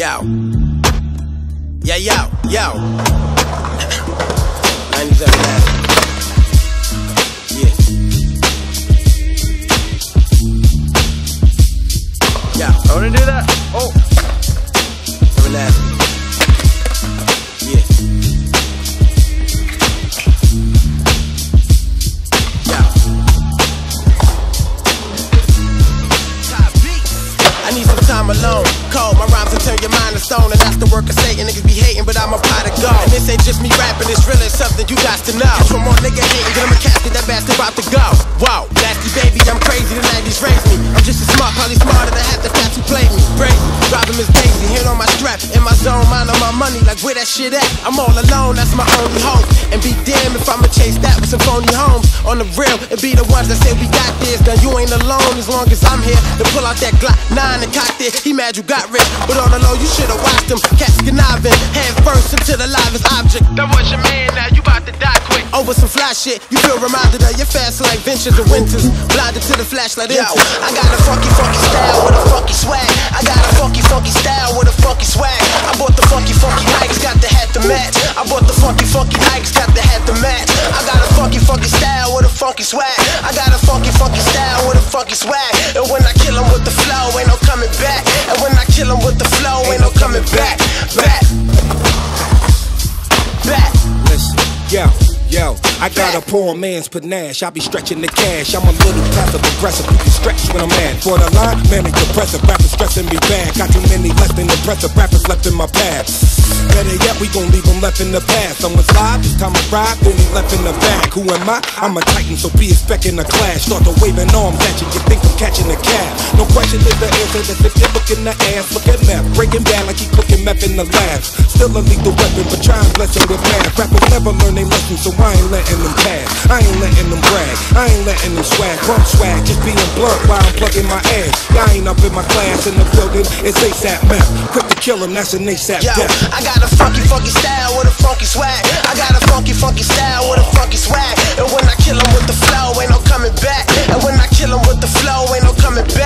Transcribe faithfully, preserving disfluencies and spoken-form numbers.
Yo. Yeah, yo, yo. nineties everlasting. Yeah. Yo. I wanna do that. Oh. Everlasting. Yeah. Yo. I need some time alone. Cold, my rhymes will turn your mind to stone, and that's the work of Satan. Niggas be hating, but I'm a pot of gold. And this ain't just me rapping, it's really something you got to know. Catch one more nigga hating, get him a casket, that bastard about to go. Whoa, nasty baby, I'm crazy, the nineties raised me. I'm just as smart, probably smarter than half the cats who played me. Crazy, driving Miss Daisy, hand on my strap, in my zone, mind on my money, like where that shit at? I'm all alone, that's my only hope. And be damned if I'ma chase that with some phony homes. On the real, it be the ones that say we got this. Now you ain't alone as long as I'm here to pull out that Glock nine and cock it. He mad you got rich, but on the low you should've watched him. Cats conniving, head first into the livest object. That was your man, now you about to die quick. Over some fly shit, you feel reminded of your fast like ventures and winters. Blinded to the flashlight. Yo, I got a funky, funky style with a funky swag. I got a funky, funky style with a funky swag. I bought the funky, funky Nikes, got the hat to match. I bought the funky, funky Nikes, got the hat to match. I got a funky, funky style with a funky swag. I got a funky, funky style with a funky swag. And when I kill 'em with the flow, ain't no coming back. And when I kill 'em with the flow, ain't no coming back. Back. Back. Listen, yo. Yo, I got a poor man's panache. I be stretching the cash. I'm a little passive aggressive. You can stretch when I'm mad. For the line, manic depressive. Rappers stressing me bad. Got too many less than impressive rappers left in my past. Better yet, we gon' leave them left in the past. Someone's live, this time I ride, then he left in the bag. Who am I? I'm a titan, so be expecting a clash. Start to waving arms at you, you think I'm catching a cab. No question is the answer. That's if you look in the ass. Look at meth, breaking bad like he cooking meth in the lab. Still a lethal weapon, but try and bless him with math. Rappers never learn they lesson, so I ain't letting them pass. I ain't letting them brag. I ain't letting them swag. Bump swag, just being blunt while I'm plugging my ass. Y'all ain't up in my class in the building. It's ASAP meth. Quick to kill him, that's an ASAP Yo, death. I got a funky, funky style with a funky swag. I got a funky, funky style with a funky swag. And when I kill 'em with the flow, ain't no coming back. And when I kill 'em with the flow, ain't no coming back.